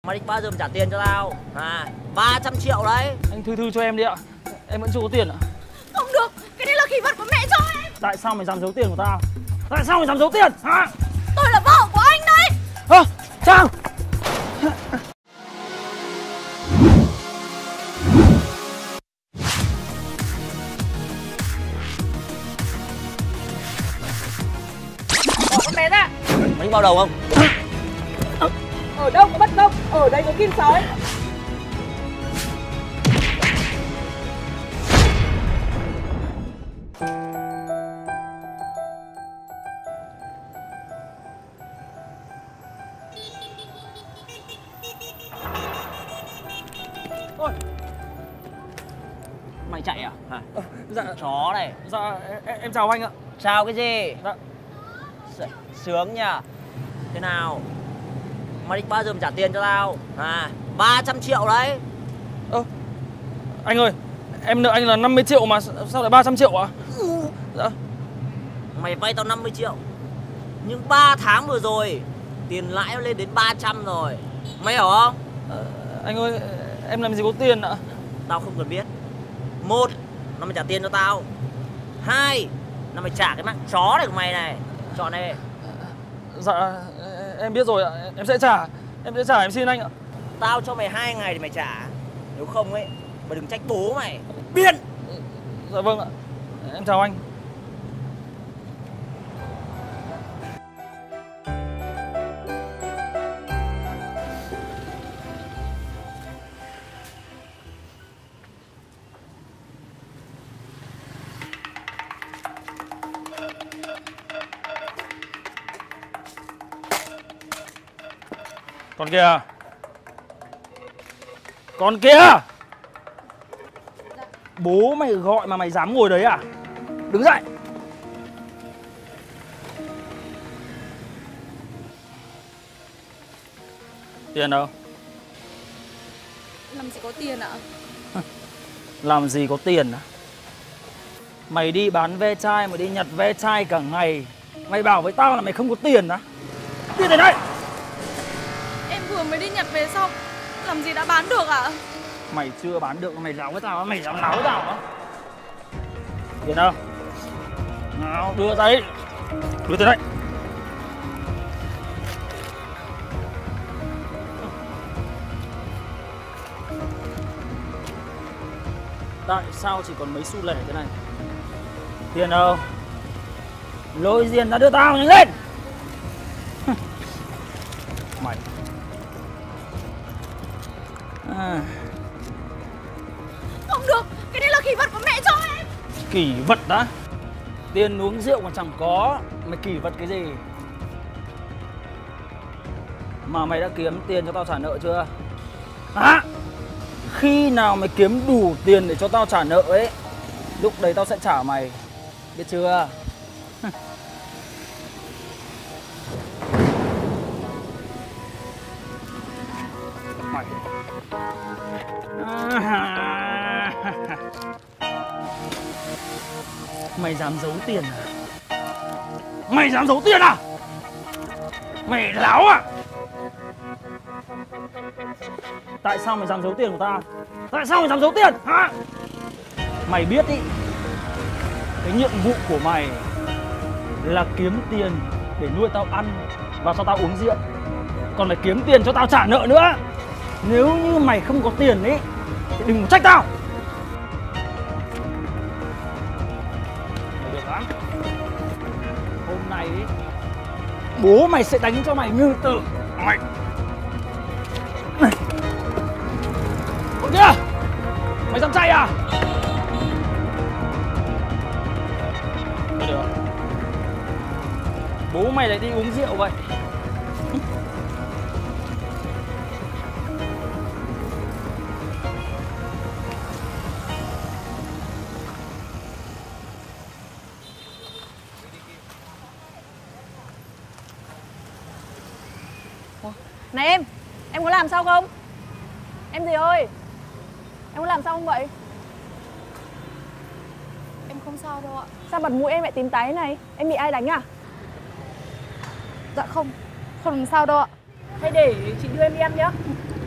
Mày định bao giờ mày trả tiền cho tao? 300 triệu đấy. Anh thư cho em đi ạ. Em vẫn chưa có tiền ạ. Không được, cái này là kỷ vật của mẹ cho em. Tại sao mày dám giấu tiền của tao? Tại sao mày dám giấu tiền hả? Tôi là vợ của anh đấy. Trang. Bỏ con bé ra. Mày vào đầu không? Ở đâu có bất công, ở đây có kim sói. Ôi, mày chạy à? Dạ. Chó này. Dạ em chào anh ạ. Chào cái gì? Dạ. Sướng nhỉ. Thế nào? Mày định bao giờ mày trả tiền cho tao? 300 triệu đấy. Anh ơi, em nợ anh là 50 triệu mà sao lại 300 triệu ạ? Dạ. Mày vay tao 50 triệu. Nhưng 3 tháng vừa rồi tiền lãi nó lên đến 300 rồi. Mày hiểu không? Anh ơi, em làm gì có tiền ạ? Tao không cần biết. 1 là mày trả tiền cho tao. 2 là mày trả cái mạng chó này của mày này. Chọn này. Dạ, em biết rồi ạ. Em sẽ trả, em xin anh ạ. Tao cho mày 2 ngày để mày trả. Nếu không ấy, mày đừng trách bố mày. Biên. Dạ vâng ạ. Em chào anh. Con kia! Bố mày gọi mà mày dám ngồi đấy à? Đứng dậy! Tiền đâu? Làm gì có tiền ạ? Làm gì có tiền à? Mày đi bán ve chai, mày đi nhặt ve chai cả ngày. Mày bảo với tao là mày không có tiền á? Tiền này đây! Em vừa mới đi nhặt về xong. Làm gì đã bán được ạ? Mày chưa bán được, mày láo với tao á? Mày dám láo với tao á? Tiền đâu? Nào, đưa ra đây. Đưa tiền đây. Tại sao chỉ còn mấy xu lẻ thế này? Tiền đâu? Lôi tiền ra đưa tao nhanh lên. Mày Không được, cái này là kỷ vật của mẹ cho em. kỷ vật đã? Tiền uống rượu còn chẳng có, mày kỷ vật cái gì? Mà mày đã kiếm tiền cho tao trả nợ chưa? Khi nào mày kiếm đủ tiền để cho tao trả nợ ấy, lúc đấy tao sẽ trả mày, biết chưa? Mày mày dám giấu tiền à? Mày dám giấu tiền à? Mày láo à? Tại sao mày dám giấu tiền của tao? Tại sao mày dám giấu tiền hả? Mày biết ý, cái nhiệm vụ của mày là kiếm tiền để nuôi tao ăn và cho tao uống rượu, còn phải kiếm tiền cho tao trả nợ nữa. Nếu như mày không có tiền ấy thì đừng trách tao. Mày được lắm. Hôm nay ấy, bố mày sẽ đánh cho mày như tử. Mày con kia, mày dám chạy à? Thôi được, bố mày lại đi uống rượu vậy. Này em có làm sao không? Em gì ơi, em có làm sao không vậy? Em không sao đâu ạ. Sao mặt mũi em lại tím tái này? Em bị ai đánh à? Dạ không, không làm sao đâu ạ. Thế để chị đưa em đi ăn nhá.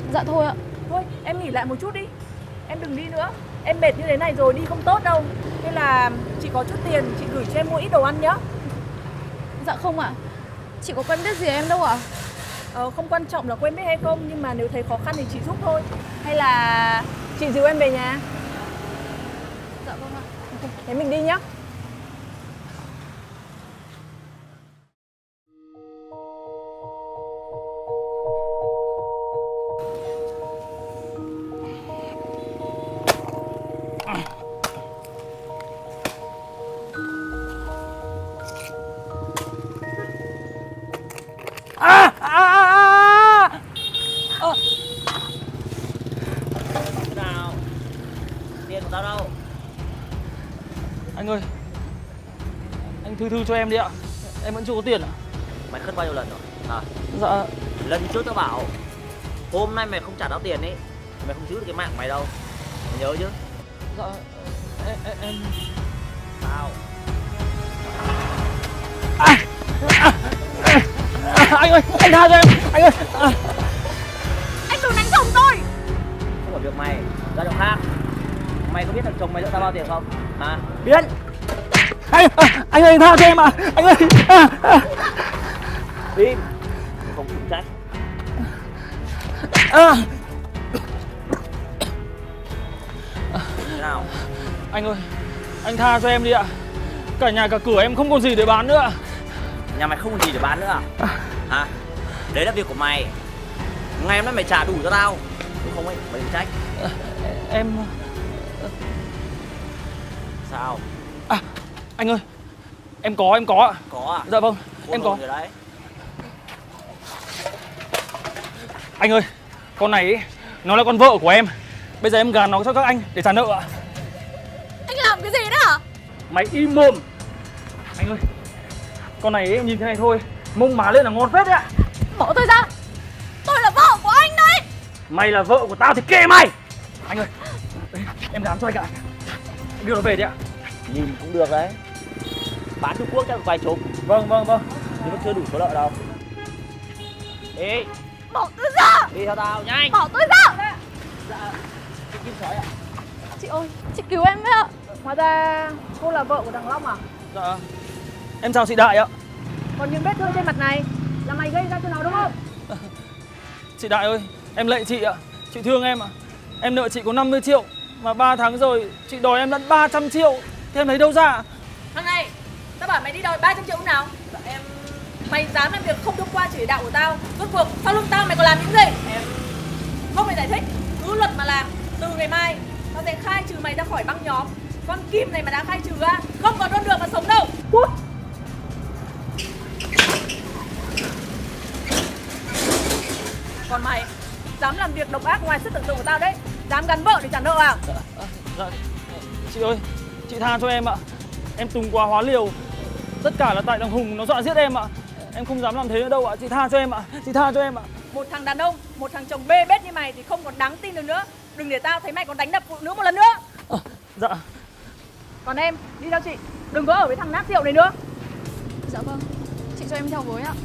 Dạ thôi ạ. Thôi em nghỉ lại một chút đi. Em đừng đi nữa. Em mệt như thế này rồi đi không tốt đâu. Nên là chị có chút tiền, chị gửi cho em mua ít đồ ăn nhá. Dạ không ạ. Chị có quen biết gì em đâu ạ. Không quan trọng là quen biết hay không, nhưng mà nếu thấy khó khăn thì chị giúp thôi. Hay là chị dìu em về nhà. Dạ vâng ạ. Thế mình đi nhá. Thế nào? Tiền của tao đâu? Anh ơi, anh thư cho em đi ạ. Em vẫn chưa có tiền ạ. Mày khất bao nhiêu lần rồi? Hả? Dạ. Lần trước tao bảo hôm nay mày không trả tao tiền ấy, mày không giữ được cái mạng mày đâu. Mày nhớ chứ? Dạ. Em Sao? anh ơi, anh tha cho em. Anh ơi. Anh đừng đánh chồng tôi. Không phải việc mày, ra chỗ khác. Mày có biết thằng chồng mày nợ tao bao tiền không? Hả? Biết. Anh ơi, anh tha cho em ạ. Anh ơi. Im. Không chịu trách. Thế nào? Anh ơi, anh tha cho em đi ạ. Cả nhà cả cửa em không còn gì để bán nữa. Nhà mày không còn gì để bán nữa à? Hả? Đấy là việc của mày. Ngày hôm nay mày trả đủ cho tao. Nếu không ấy, mày đừng trách. Em... Sao? Anh ơi, em có ạ. Có à? Dạ vâng, Cô em có. rồi đấy. Anh ơi, con này ý, nó là con vợ của em. Bây giờ em gán nó cho các anh để trả nợ ạ. Anh làm cái gì đó hả? Mày im mồm. Anh ơi, con này ý, nhìn thế này thôi, mông má lên là ngon phết đấy ạ. Bỏ tôi ra. Tôi là vợ của anh đấy. Mày là vợ của tao thì kệ mày. Anh ơi, em gán cho anh ạ. Đưa nó về đi ạ. Nhìn cũng được đấy. Bán Trung Quốc chắc vài chục. Vâng. Nhưng vẫn chưa đủ số nợ đâu. Đi. Bỏ tôi ra. Đi theo tao, nhanh. Bỏ tôi ra. Dạ. Chị Kim Sói ạ. Chị ơi, chị cứu em với ạ. Hóa ra cô là vợ của thằng Long à? Dạ. Em chào chị Đại ạ. Còn những vết thương trên mặt này là mày gây ra cho nó đúng không? Chị Đại ơi, em lạy chị ạ. Chị thương em ạ. Em nợ chị có 50 triệu. Mà 3 tháng rồi chị đòi em lẫn 300 triệu. Thế em lấy đâu ra? Thằng này, tao bảo mày đi đòi 300 triệu lúc nào? Dạ em... Mày dám làm việc không thông qua chỉ đạo của tao. Rốt cuộc sau lưng tao mày còn làm những gì? Em... Không phải giải thích, cứ luật mà làm. Từ ngày mai, tao sẽ khai trừ mày ra khỏi băng nhóm. Con Kim này mà đã khai trừ ra, không còn con đường mà sống đâu. Cút! Còn mày, dám làm việc độc ác ngoài sức tưởng tượng của tao đấy. Dám gắn vợ để trả nợ à? Dạ. Chị ơi, chị tha cho em ạ. Em tùng quá hóa liều. Tất cả là tại thằng Hùng nó dọa giết em ạ. Em không dám làm thế nữa đâu ạ. Chị tha cho em ạ. Chị tha cho em ạ. Một thằng đàn ông, một thằng chồng bê bết như mày thì không còn đáng tin được nữa. Đừng để tao thấy mày còn đánh đập phụ nữ một lần nữa. Dạ. Còn em, đi theo chị. Đừng có ở với thằng nát rượu này nữa. Dạ vâng, chị cho em theo với ạ.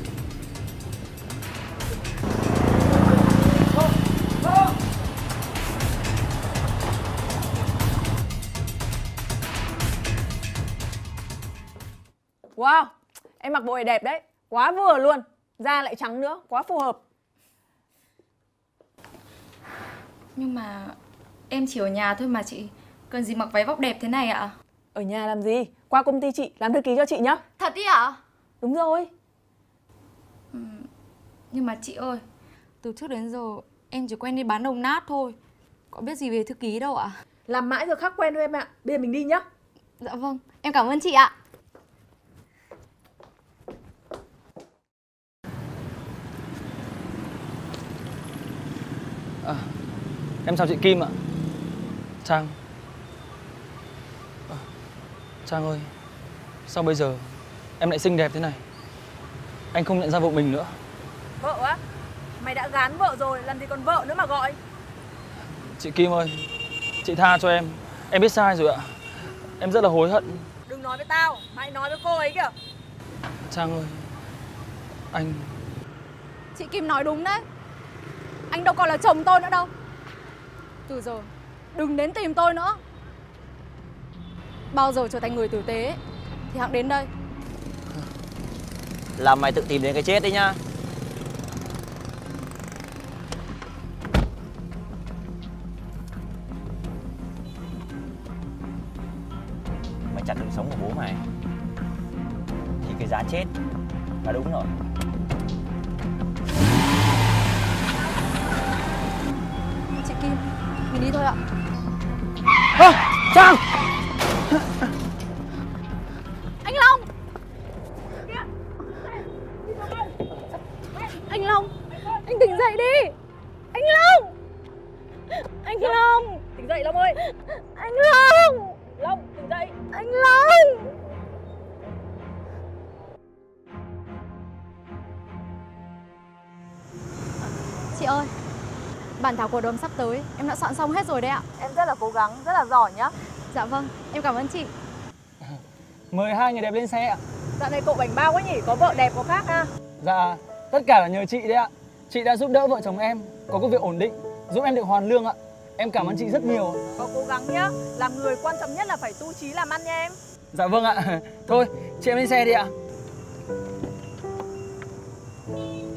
Wow, em mặc bộ này đẹp đấy. Quá vừa luôn. Da lại trắng nữa, quá phù hợp. Nhưng mà em chỉ ở nhà thôi mà chị. Cần gì mặc váy vóc đẹp thế này ạ? Ở nhà làm gì? Qua công ty chị, làm thư ký cho chị nhá. Thật ý ạ? Đúng rồi. Nhưng mà chị ơi, từ trước đến giờ em chỉ quen đi bán đồng nát thôi. Có biết gì về thư ký đâu ạ? Làm mãi rồi khác quen thôi em ạ. Bây giờ mình đi nhá. Dạ vâng, em cảm ơn chị ạ. Em chào chị Kim ạ. Trang. Trang ơi, sao bây giờ em lại xinh đẹp thế này? Anh không nhận ra vợ mình nữa. Vợ á? Mày đã gán vợ rồi, làm gì còn vợ nữa mà gọi. Chị Kim ơi, chị tha cho em. Em biết sai rồi ạ. Em rất là hối hận. Đừng nói với tao, mày nói với cô ấy kìa. Trang ơi, anh... Chị Kim nói đúng đấy. Anh đâu còn là chồng tôi nữa đâu. Từ giờ đừng đến tìm tôi nữa. Bao giờ trở thành người tử tế thì hẵng đến đây. Là mày tự tìm đến cái chết đấy nhá. Mày chặn đường sống của bố mày thì cái giá chết là đúng rồi. Chị Kim, mình đi thôi ạ. Trang! Anh Long! Anh Long! Anh tỉnh dậy đi! Anh Long! Anh Long! Tỉnh dậy Long ơi. Anh Long! Long tỉnh dậy. Anh Long! Chị ơi, bản thảo cổ đồm sắp tới em đã soạn xong hết rồi đấy ạ. Em rất là cố gắng, rất là giỏi nhá. Dạ vâng, em cảm ơn chị. Mời hai người đẹp lên xe ạ. Dạo này cậu bảnh bao quá nhỉ, có vợ đẹp có khác ha. Dạ, tất cả là nhờ chị đấy ạ. Chị đã giúp đỡ vợ chồng em có công việc ổn định, giúp em được hoàn lương ạ. Em cảm ơn chị rất nhiều. Có cố gắng nhá, làm người quan trọng nhất là phải tu chí làm ăn nha em. Dạ vâng ạ. Thôi, chị em lên xe đi ạ.